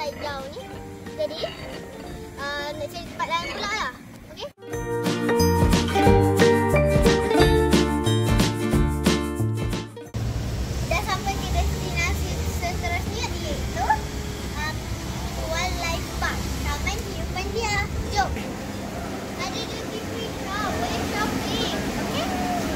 slide down ni. Jadi nak cari tempat lain pula lah. Okey. Dah sampai ke destinasi seterusnya iaitu Wildlife Park. Taman Hidupan Dia. Jom. Ada duty free kau. Boleh shopping. Okey.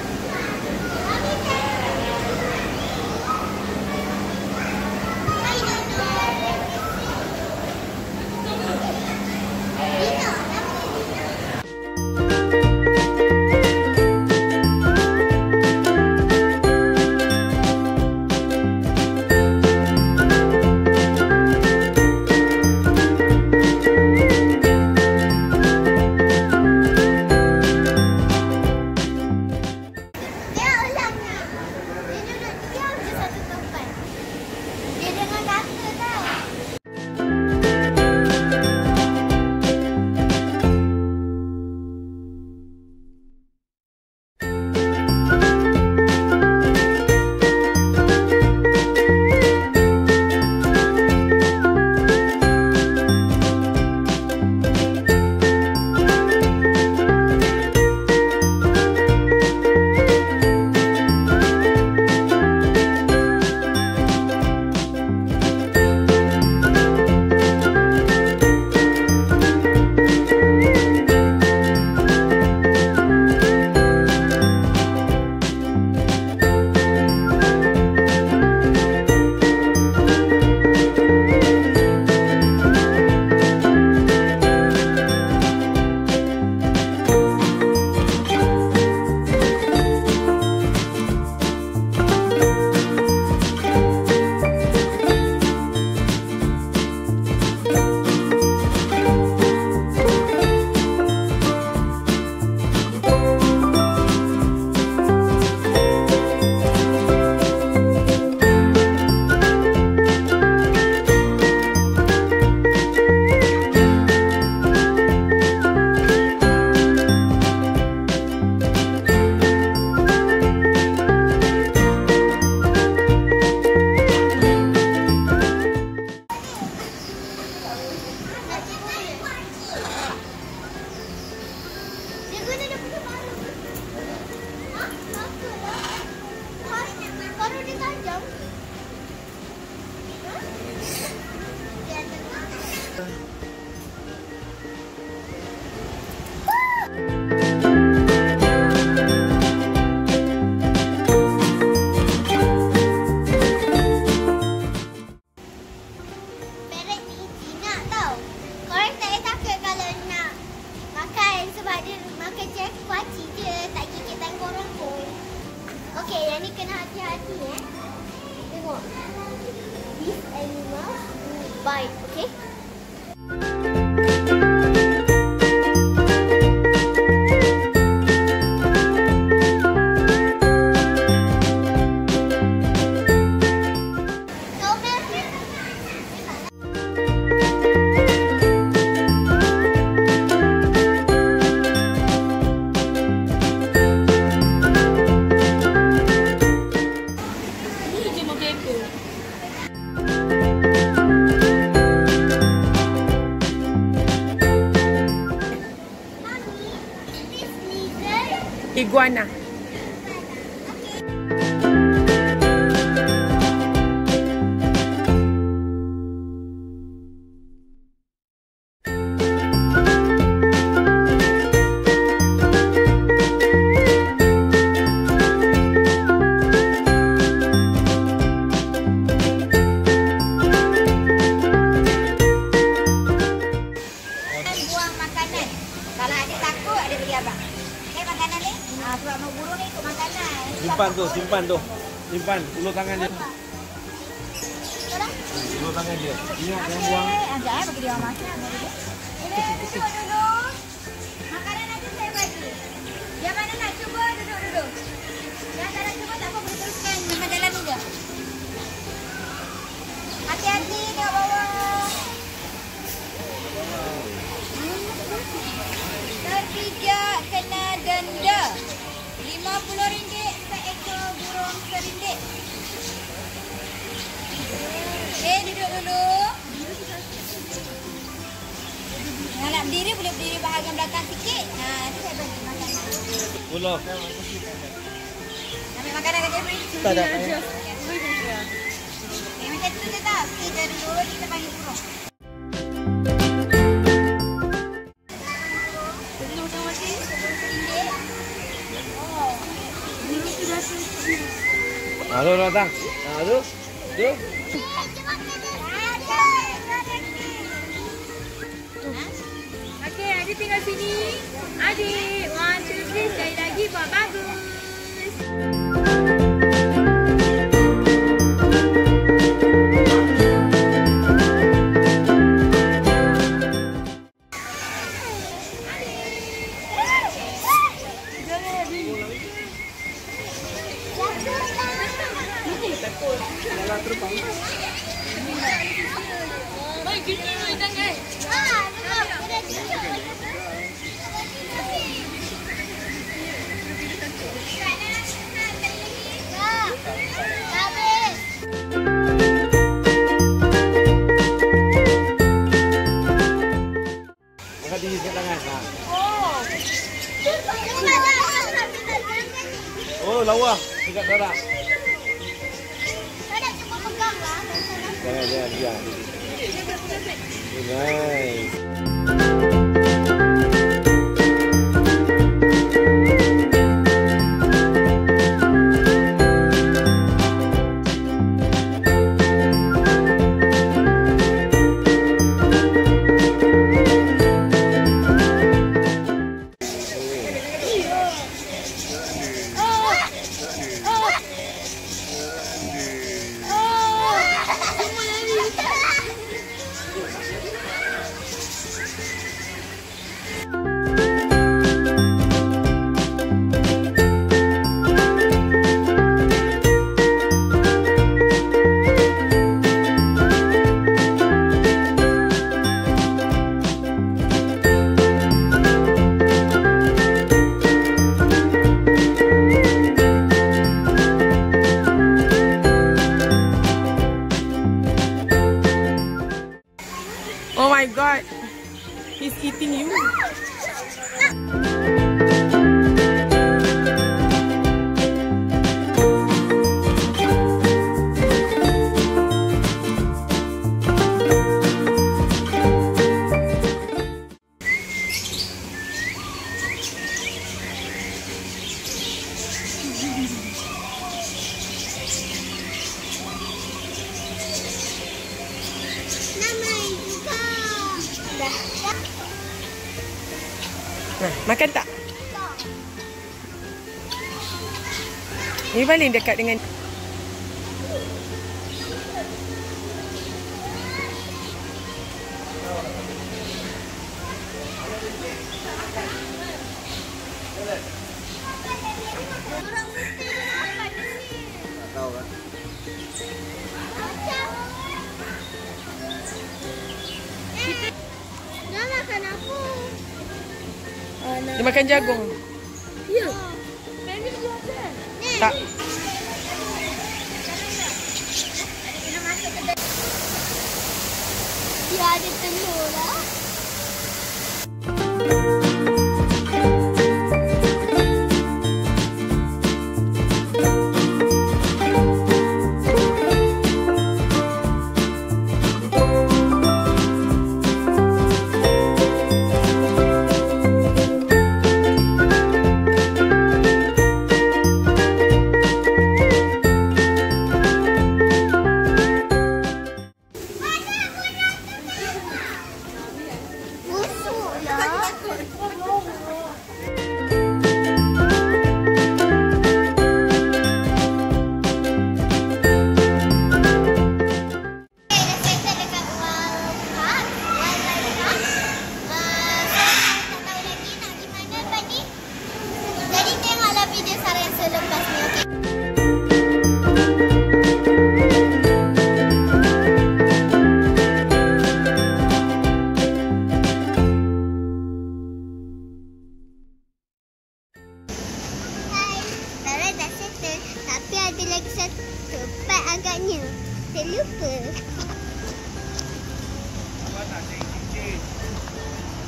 Okey, yang ni kena hati-hati Tengok. These animals will bite, okey? Iguana. Buang makanan. Kalau ada takut, ada bagi abang. Makanan ni, sebab mau burung ni ikut makanan. Simpan tu, simpan tu. Simpan, ulur tangan dia. Sekarang? Ulur tangan dia. Ingat jangan buang. Ajak bagi dia orang makan. Duduk dulu. Makanan nanti saya bagi. Yang mana nak cuba, duduk. Yang tak nak cuba, tak apa, boleh teruskan. Memang jalan ni je. Hati-hati tengok bawah. Terpijak kena denda RM50 seekor burung serindit. Duduk dulu. berdiri boleh berdiri bahagian belakang sikit. Nanti saya bagi makanan. Pulau. Ambil makanan kat Jeffrey. Tak ada. Macam tu je tak? Okey, jadi dulu kita panggil burung. Halo datang. Halo. Tu. Okey, adik tinggal sini. Adik, 1, 2, 3, sekali lagi buat bagus. Angkat tinggi sikit tangan. Oh, lawa. Dekat Sara. Jangan, biar. Nice. Oh my god. He's eating you. Nah, makan tak? Ni paling dekat dengan Tahu kan? Nak makan apa? dia makan jagung. Ya. Tak. Dia ada telur lah.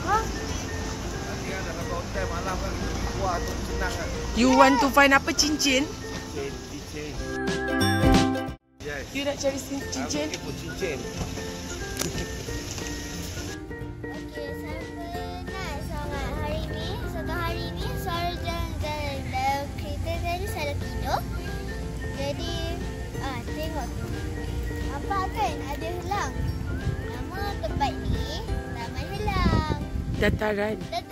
Nanti kan dah sampai hotel malam kan. Wah, tu senang kan. You want to find apa? Cincin? Cincin. Yes. You nak cari cincin? Aku pun cincin. Okey, saya penat sangat hari ni. Satu hari ni Sara dalam kereta tadi saya tidur. Jadi, tengok tu. Nampak kan ada helang. Nama tempat ni Taman Helang. Dataran.